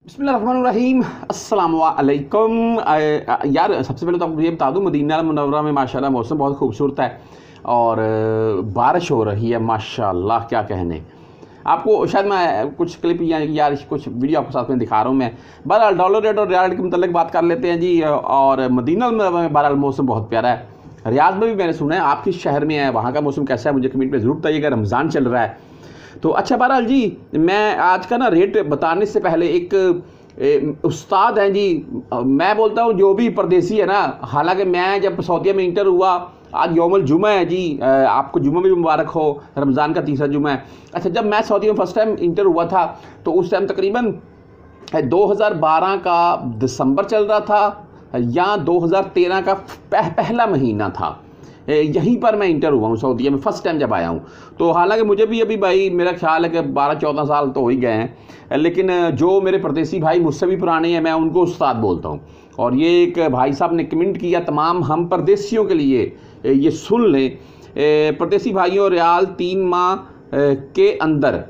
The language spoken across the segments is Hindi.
बिस्मिल्लाहिर्रहमानिर्रहीम अस्सलाम वालेकुम। यार सबसे पहले तो आपको ये बता दूँ, मदीना मुनव्वरा में माशाल्लाह मौसम बहुत खूबसूरत है और बारिश हो रही है माशाल्लाह, क्या कहने। आपको शायद मैं कुछ क्लिप या कुछ वीडियो आपके साथ में दिखा रहा हूँ मैं। बहरहाल डॉलर रेट और रियाल के मतलब बात कर लेते हैं जी। और मदीना में बहरहाल मौसम बहुत प्यारा है। रियाद में भी मैंने सुना है, आप किस शहर में है, वहाँ का मौसम कैसा है, मुझे कमेंट में ज़रूर बताइएगा। रमज़ान चल रहा है तो अच्छा। बहरहाल जी, मैं आज का ना रेट बताने से पहले एक उस्ताद हैं जी, मैं बोलता हूँ जो भी परदेसी है ना, हालांकि मैं जब सऊदीया में इंटर हुआ, आज यौमुल जुमा है जी, आपको जुमा भी मुबारक हो, रमज़ान का तीसरा जुमा है। अच्छा, जब मैं सऊदीया में फर्स्ट टाइम इंटर हुआ था तो उस टाइम तकरीबन 2012 का दिसंबर चल रहा था या 2013 का पहला महीना था। यहीं पर मैं इंटर हुआ हूँ सऊदीया में, फ़र्स्ट टाइम जब आया हूँ। तो हालांकि मुझे भी अभी भाई मेरा ख्याल है कि 12-14 साल तो हो ही गए हैं, लेकिन जो मेरे परदेसी भाई मुझसे भी पुराने हैं मैं उनको उस्ताद बोलता हूँ। और ये एक भाई साहब ने कमेंट किया तमाम हम परदेसियों के लिए, ये सुन लें। परदेसी भाइयों, रियाल 3 माह के अंदर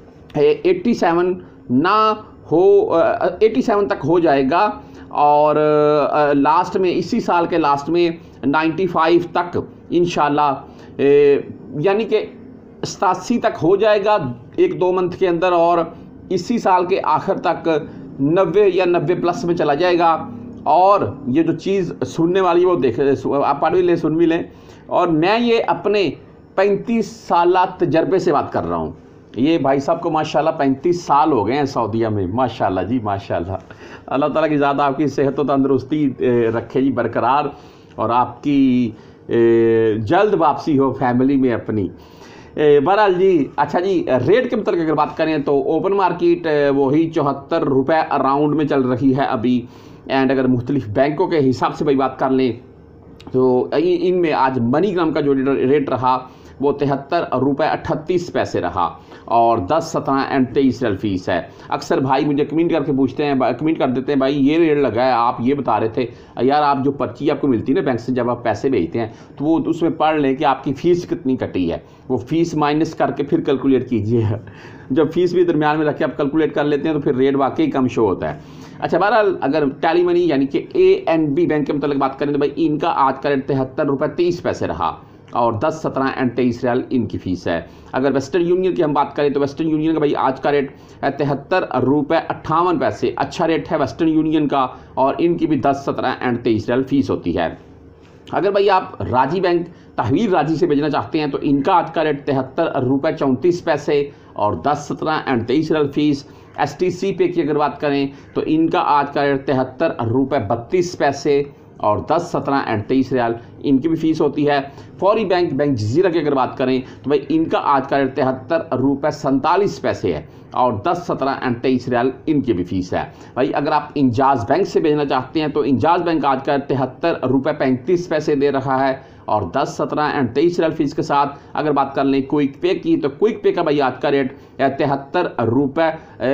87 ना हो 87 तक हो जाएगा और लास्ट में इसी साल के लास्ट में 95 तक इंशाल्लाह, यानी कि 87 तक हो जाएगा 1-2 मंथ के अंदर, और इसी साल के आखिर तक 90 या 90 प्लस में चला जाएगा। और ये जो चीज़ सुनने वाली वो देख, आप पढ़ भी लें, सुन भी लें। और मैं ये अपने 35 साल तजर्बे से बात कर रहा हूँ। ये भाई साहब को माशाल्लाह 35 साल हो गए हैं सऊदीया में, माशाल्लाह जी माशाल्लाह। अल्लाह ताला की ज़्यादा आपकी सेहत और तंदुरुस्ती रखे जी बरकरार, और आपकी जल्द वापसी हो फैमिली में अपनी। बहरहाल जी, अच्छा जी, रेट के मतलब अगर बात करें तो ओपन मार्केट वही 74 रुपये अराउंड में चल रही है अभी। एंड अगर मुख्तलिफ बैंकों के हिसाब से भाई बात कर लें तो इनमें आज मनीग्राम का जो रेट रहा वो 73 रुपये 38 पैसे रहा, और 10, 17 एंड 23 रियाल फीस है। अक्सर भाई मुझे कमेंट करके पूछते हैं, कमेंट कर देते हैं, भाई ये रेट लगा है, आप ये बता रहे थे। यार, आप जो पर्ची आपको मिलती है ना बैंक से जब आप पैसे भेजते हैं, तो वो उसमें पढ़ लें कि आपकी फ़ीस कितनी कटी है, वो फ़ीस माइनस करके फिर कैलकुलेट कीजिए। जब फीस भी दरमियान में रख के आप कैलकुलेट कर लेते हैं तो फिर रेट वाकई कम शो होता है। अच्छा, बहरहाल अगर टेली मनी यानी कि ANB बैंक के मतलब बात करें तो भाई इनका आज का रेट 73 रुपये 30 पैसे रहा, और 10, 17 एंड 23 रियाल इनकी फ़ीस है। अगर वेस्टर्न यूनियन की हम बात करें तो वेस्टर्न यूनियन का भाई आज का रेट है 73 रुपये 58 पैसे, अच्छा रेट है वेस्टर्न यूनियन का, और इनकी भी 10, 17 एंड 23 रियाल फीस होती है। अगर भाई आप राजी बैंक तहवीर राजी से भेजना चाहते हैं तो इनका आज का रेट 73 रुपये 34 पैसे और 10, 17 एंड 23 रियाल फीस। STC पे की अगर बात करें तो इनका आज का रेट 73 रुपये 32 पैसे और 10, 17 एंड 23 रियाल इनकी भी फीस होती है। फौरी बैंक जजीरा की अगर बात करें तो भाई इनका आज का रेट 73 रुपये 47 पैसे है और 10, 17 एंड 23 रियाल इनकी भी फीस है। भाई अगर आप इंजाज बैंक से भेजना चाहते हैं तो इंजाज बैंक आज का 73 रुपये 35 पैसे दे रहा है और 10, 17 एंड 23 रियाल फीस के साथ। अगर बात कर लें क्विक पे की तो क्विक पे का भाई आज का रेट 73 रुपये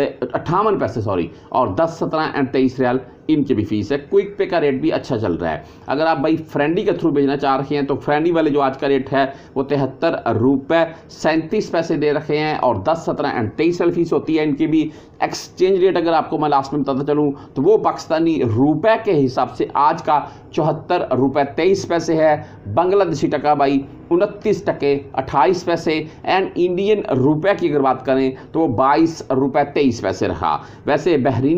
58 पैसे और 10, 17 एंड 23 रियाल इनकी भी फीस है। क्विक पे का रेट भी अच्छा चल रहा है। अगर आप भाई फ्रेंडी के थ्रू भेजना चाह रहे हैं तो फ्रेंडी वाले जो आज का रेट है वो 73 रुपये 37 पैसे दे रखे हैं और 10, 17 एंड 23 रियाल फीस होती है इनकी भी। एक्सचेंज रेट अगर आपको मैं लास्ट में बताता चलूँ तो वो पाकिस्तानी रुपए के हिसाब से आज का 74 रुपये 23 पैसे है। बांग्लादेशी टका भाई 29 टके 28 पैसे एंड इंडियन रुपए की अगर बात करें तो वो 22 रुपये 23 पैसे रहा। वैसे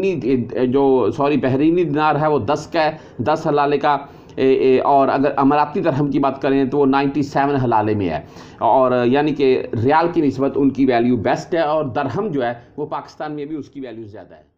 बहरीनी दिनार है वो 10 का है, 10 हलाले का। और अगर अमाराती दरहम की बात करें तो वो 97 हलाले में है, और यानी कि रियाल की निस्बत उनकी वैल्यू बेस्ट है, और दरहम जो है वो पाकिस्तान में भी उसकी वैल्यू ज़्यादा है।